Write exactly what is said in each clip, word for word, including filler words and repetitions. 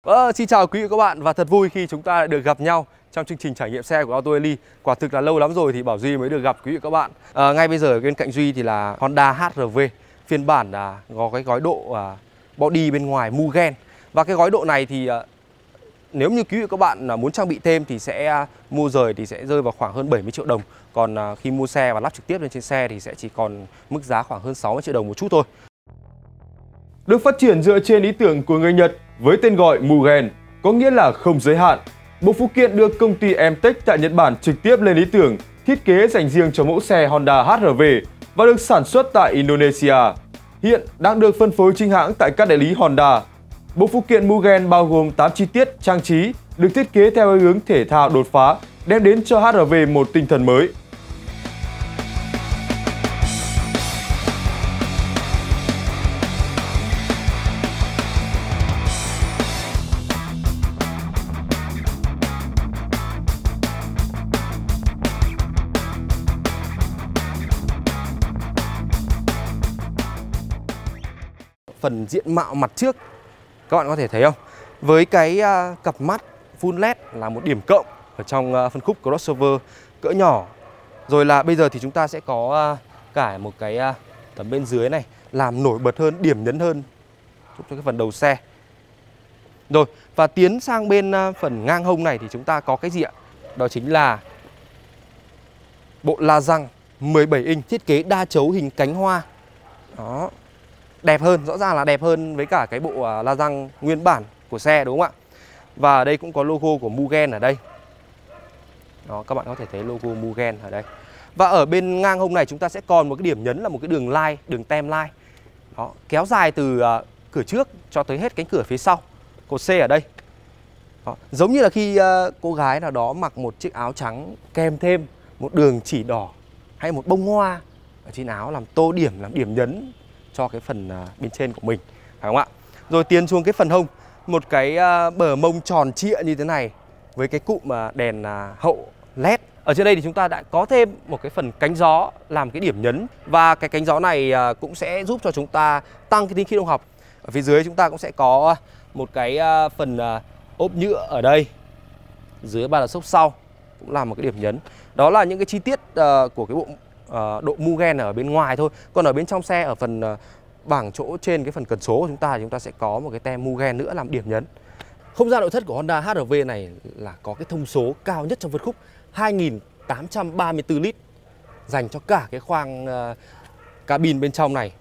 Vâng, xin chào quý vị và các bạn và thật vui khi chúng ta lại được gặp nhau trong chương trình trải nghiệm xe của Auto Daily. Quả thực là lâu lắm rồi thì Bảo Duy mới được gặp quý vị và các bạn. À, ngay bây giờ bên cạnh Duy thì là Honda hát rờ vê phiên bản là có cái gói độ à, body bên ngoài Mugen. Và cái gói độ này thì à, nếu như quý vị và các bạn muốn trang bị thêm thì sẽ à, mua rời thì sẽ rơi vào khoảng hơn bảy mươi triệu đồng. Còn à, khi mua xe và lắp trực tiếp lên trên xe thì sẽ chỉ còn mức giá khoảng hơn sáu mươi triệu đồng một chút thôi. Được phát triển dựa trên ý tưởng của người Nhật với tên gọi Mugen, có nghĩa là không giới hạn. Bộ phụ kiện được công ty Emtech tại Nhật Bản trực tiếp lên ý tưởng, thiết kế dành riêng cho mẫu xe Honda hát rờ vê và được sản xuất tại Indonesia. Hiện đang được phân phối chính hãng tại các đại lý Honda. Bộ phụ kiện Mugen bao gồm tám chi tiết trang trí, được thiết kế theo hướng thể thao đột phá, đem đến cho hát rờ vê một tinh thần mới. Phần diện mạo mặt trước các bạn có thể thấy không? Với cái uh, cặp mắt full led là một điểm cộng ở trong uh, phân khúc crossover cỡ nhỏ. Rồi là bây giờ thì chúng ta sẽ có uh, cả một cái uh, tấm bên dưới này làm nổi bật hơn, điểm nhấn hơn giúp cho cái phần đầu xe. Rồi, và tiến sang bên uh, phần ngang hông này thì chúng ta có cái gì ạ? Đó chính là bộ la răng mười bảy inch thiết kế đa chấu hình cánh hoa. Đó. Đẹp hơn, rõ ràng là đẹp hơn với cả cái bộ la răng nguyên bản của xe, đúng không ạ? Và ở đây cũng có logo của Mugen ở đây. Đó, các bạn có thể thấy logo Mugen ở đây. Và ở bên ngang hông này chúng ta sẽ còn một cái điểm nhấn là một cái đường line, đường tem line. Đó, kéo dài từ uh, cửa trước cho tới hết cánh cửa phía sau. Cột C ở đây. Đó, giống như là khi uh, cô gái nào đó mặc một chiếc áo trắng kèm thêm một đường chỉ đỏ hay một bông hoa ở trên áo làm tô điểm, làm điểm nhấn cho cái phần uh, bên trên của mình, phải không ạ? Rồi tiến xuống cái phần hông, một cái uh, bờ mông tròn trịa như thế này với cái cụm uh, đèn uh, hậu led. Ở trên đây thì chúng ta đã có thêm một cái phần cánh gió làm cái điểm nhấn, và cái cánh gió này uh, cũng sẽ giúp cho chúng ta tăng cái tính khí động học. Ở phía dưới chúng ta cũng sẽ có một cái uh, phần uh, ốp nhựa ở đây, dưới ba là xốp sau cũng là một cái điểm nhấn. Đó là những cái chi tiết uh, của cái bộ Uh, độ Mugen ở bên ngoài thôi. Còn ở bên trong xe, ở phần uh, bảng chỗ trên cái phần cần số của chúng ta thì chúng ta sẽ có một cái tem Mugen nữa làm điểm nhấn. Không gian nội thất của Honda hát rờ vê này là có cái thông số cao nhất trong phân khúc, hai nghìn tám trăm ba mươi tư lít, dành cho cả cái khoang uh, cabin bên trong này.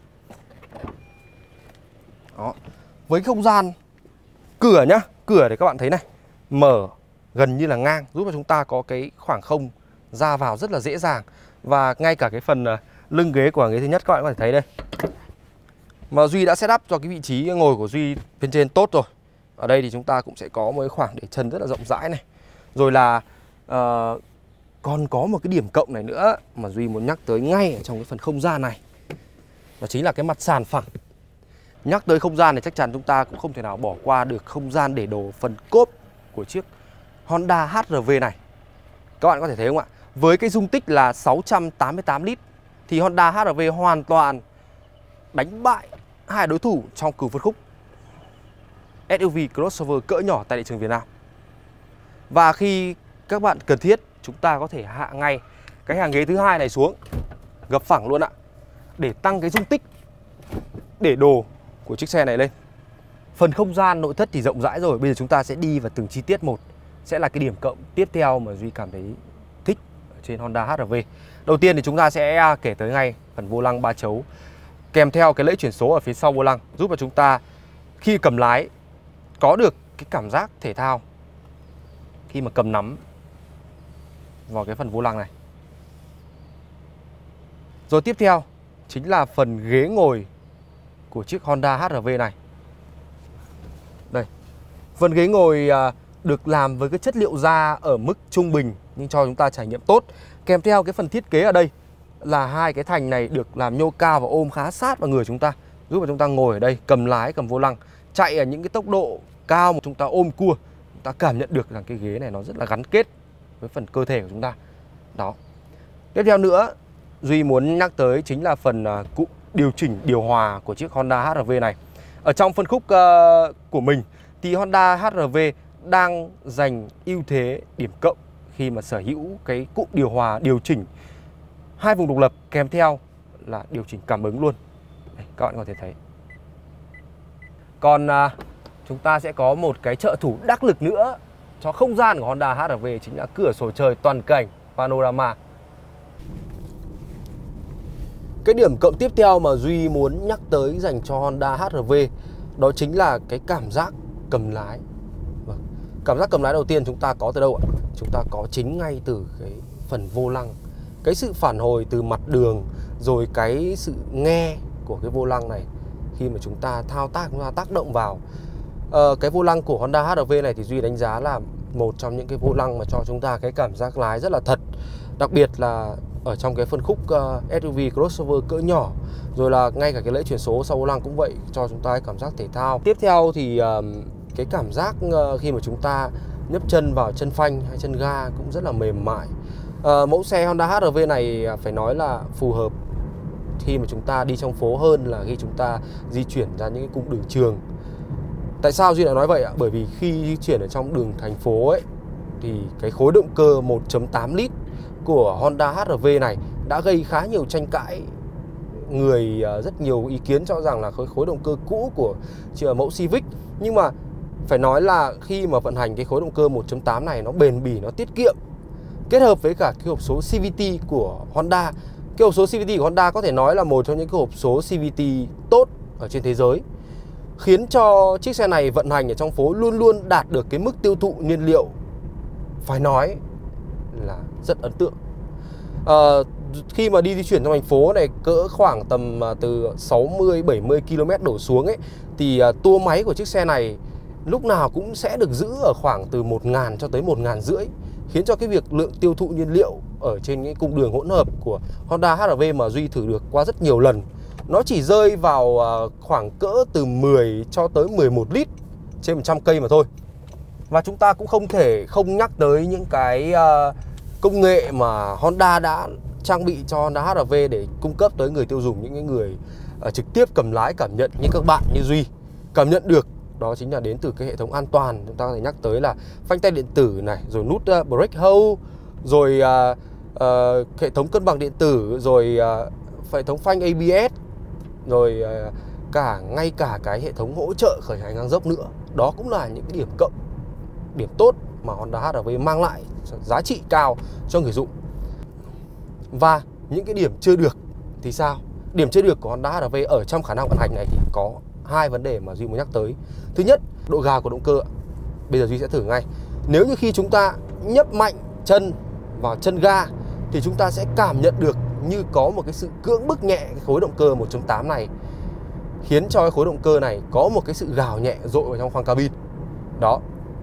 Đó. Với không gian cửa nhá, cửa thì các bạn thấy này, mở gần như là ngang, giúp cho chúng ta có cái khoảng không ra vào rất là dễ dàng. Và ngay cả cái phần lưng ghế của ghế thứ nhất các bạn có thể thấy đây, mà Duy đã set up cho cái vị trí ngồi của Duy bên trên tốt rồi. Ở đây thì chúng ta cũng sẽ có một cái khoảng để chân rất là rộng rãi này. Rồi là uh, còn có một cái điểm cộng này nữa mà Duy muốn nhắc tới ngay ở trong cái phần không gian này, đó chính là cái mặt sàn phẳng. Nhắc tới không gian thì chắc chắn chúng ta cũng không thể nào bỏ qua được không gian để đồ phần cốp của chiếc Honda hát rờ vê này. Các bạn có thể thấy không ạ? Với cái dung tích là sáu trăm tám mươi tám lít thì Honda hát rờ vê hoàn toàn đánh bại hai đối thủ trong cùng phân khúc ét u vê crossover cỡ nhỏ tại thị trường Việt Nam. Và khi các bạn cần thiết, chúng ta có thể hạ ngay cái hàng ghế thứ hai này xuống, gập phẳng luôn ạ, để tăng cái dung tích để đồ của chiếc xe này lên. Phần không gian nội thất thì rộng rãi rồi, bây giờ chúng ta sẽ đi vào từng chi tiết một, sẽ là cái điểm cộng tiếp theo mà Duy cảm thấy thích ở trên Honda hát rờ vê. Đầu tiên thì chúng ta sẽ kể tới ngay phần vô lăng ba chấu kèm theo cái lẫy chuyển số ở phía sau vô lăng, giúp cho chúng ta khi cầm lái có được cái cảm giác thể thao khi mà cầm nắm vào cái phần vô lăng này. Rồi tiếp theo chính là phần ghế ngồi của chiếc Honda hát rờ vê này. Đây, phần ghế ngồi được làm với cái chất liệu da ở mức trung bình nhưng cho chúng ta trải nghiệm tốt. Kèm theo cái phần thiết kế ở đây là hai cái thành này được làm nhô cao và ôm khá sát vào người chúng ta, giúp cho chúng ta ngồi ở đây, cầm lái, cầm vô lăng, chạy ở những cái tốc độ cao mà chúng ta ôm cua, chúng ta cảm nhận được rằng cái ghế này nó rất là gắn kết với phần cơ thể của chúng ta. Đó. Tiếp theo nữa, Duy muốn nhắc tới chính là phần uh, cụm điều chỉnh điều hòa của chiếc Honda hát rờ vê này. Ở trong phân khúc uh, của mình thì Honda hát rờ vê đang giành ưu thế điểm cộng khi mà sở hữu cái cụm điều hòa điều chỉnh hai vùng độc lập kèm theo là điều chỉnh cảm ứng luôn. Đây, các bạn có thể thấy. Còn à, chúng ta sẽ có một cái trợ thủ đắc lực nữa cho không gian của Honda hát rờ vê, chính là cửa sổ trời toàn cảnh Panorama. Cái điểm cộng tiếp theo mà Duy muốn nhắc tới dành cho Honda hát rờ vê đó chính là cái cảm giác cầm lái. Vâng. Cảm giác cầm lái đầu tiên chúng ta có từ đâu ạ? Chúng ta có chính ngay từ cái phần vô lăng. Cái sự phản hồi từ mặt đường, rồi cái sự nghe của cái vô lăng này khi mà chúng ta thao tác, chúng ta tác động vào. Ờ, cái vô lăng của Honda hát rờ vê này thì Duy đánh giá là một trong những cái vô lăng mà cho chúng ta cái cảm giác lái rất là thật. Đặc biệt là ở trong cái phân khúc uh, ét u vê crossover cỡ nhỏ, rồi là ngay cả cái lẫy chuyển số sau vô lăng cũng vậy, cho chúng ta cái cảm giác thể thao. Tiếp theo thì uh, cái cảm giác uh, khi mà chúng ta nhấp chân vào chân phanh hay chân ga cũng rất là mềm mại. uh, Mẫu xe Honda hát rờ vê này phải nói là phù hợp khi mà chúng ta đi trong phố hơn là khi chúng ta di chuyển ra những cái cung đường trường. Tại sao Duy lại nói vậy ạ? Bởi vì khi di chuyển ở trong đường thành phố ấy thì cái khối động cơ một chấm tám lít của Honda hát rờ vê này đã gây khá nhiều tranh cãi. Người rất nhiều ý kiến cho rằng là khối khối động cơ cũ của mẫu Civic. Nhưng mà phải nói là khi mà vận hành cái khối động cơ một chấm tám này nó bền bỉ, nó tiết kiệm, kết hợp với cả cái hộp số xê vê tê của Honda. Cái hộp số xê vê tê của Honda có thể nói là một trong những cái hộp số xê vê tê tốt ở trên thế giới, khiến cho chiếc xe này vận hành ở trong phố luôn luôn đạt được cái mức tiêu thụ nhiên liệu phải nói là rất ấn tượng. à, Khi mà đi di chuyển trong thành phố này cỡ khoảng tầm từ sáu mươi bảy mươi ki lô mét đổ xuống ấy, thì tua máy của chiếc xe này lúc nào cũng sẽ được giữ ở khoảng từ một nghìn cho tới một nghìn rưỡi, khiến cho cái việc lượng tiêu thụ nhiên liệu ở trên những cung đường hỗn hợp của Honda hát rờ vê mà Duy thử được qua rất nhiều lần, nó chỉ rơi vào khoảng cỡ từ mười cho tới mười một lít trên một trăm cây mà thôi. Và chúng ta cũng không thể không nhắc tới những cái công nghệ mà Honda đã trang bị cho Honda hát rờ vê để cung cấp tới người tiêu dùng, những cái người trực tiếp cầm lái cảm nhận như các bạn như Duy cảm nhận được. Đó chính là đến từ cái hệ thống an toàn. Chúng ta có thể nhắc tới là phanh tay điện tử này, rồi nút uh, brake hold, rồi uh, uh, hệ thống cân bằng điện tử, rồi uh, hệ thống phanh a bê ét, rồi uh, cả ngay cả cái hệ thống hỗ trợ khởi hành ngang dốc nữa. Đó cũng là những cái điểm cộng, điểm tốt mà Honda hát rờ vê mang lại giá trị cao cho người dùng. Và những cái điểm chưa được thì sao? Điểm chưa được của Honda hát rờ vê ở trong khả năng vận hành này thì có hai vấn đề mà Duy muốn nhắc tới. Thứ nhất, độ gào của động cơ. Bây giờ Duy sẽ thử ngay. Nếu như khi chúng ta nhấp mạnh chân vào chân ga thì chúng ta sẽ cảm nhận được như có một cái sự cưỡng bức nhẹ cái khối động cơ một chấm tám này, khiến cho cái khối động cơ này có một cái sự gào nhẹ dội vào trong khoang cabin. Đó.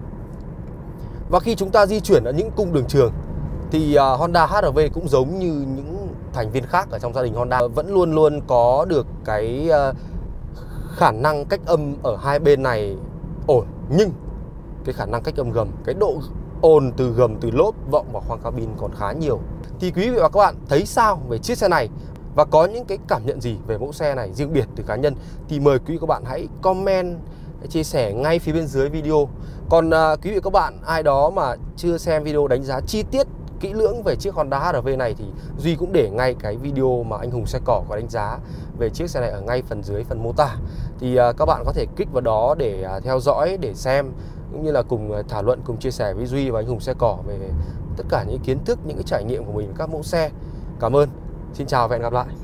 Và khi chúng ta di chuyển ở những cung đường trường thì uh, Honda hát rờ vê cũng giống như những thành viên khác ở trong gia đình Honda, vẫn luôn luôn có được cái uh, khả năng cách âm ở hai bên này ổn, nhưng cái khả năng cách âm gầm, cái độ ồn từ gầm, từ lốp vọng vào khoang cabin còn khá nhiều. Thì quý vị và các bạn thấy sao về chiếc xe này và có những cái cảm nhận gì về mẫu xe này riêng biệt từ cá nhân thì mời quý vị các bạn hãy comment, hãy chia sẻ ngay phía bên dưới video. Còn uh, quý vị các bạn ai đó mà chưa xem video đánh giá chi tiết kỹ lưỡng về chiếc Honda hát rờ vê này thì Duy cũng để ngay cái video mà anh Hùng Xe Cỏ có đánh giá về chiếc xe này ở ngay phần dưới phần mô tả. Thì uh, các bạn có thể click vào đó để uh, theo dõi, để xem, cũng như là cùng uh, thảo luận, cùng chia sẻ với Duy và anh Hùng Xe Cỏ về tất cả những kiến thức, những cái trải nghiệm của mình với các mẫu xe. Cảm ơn. Xin chào và hẹn gặp lại.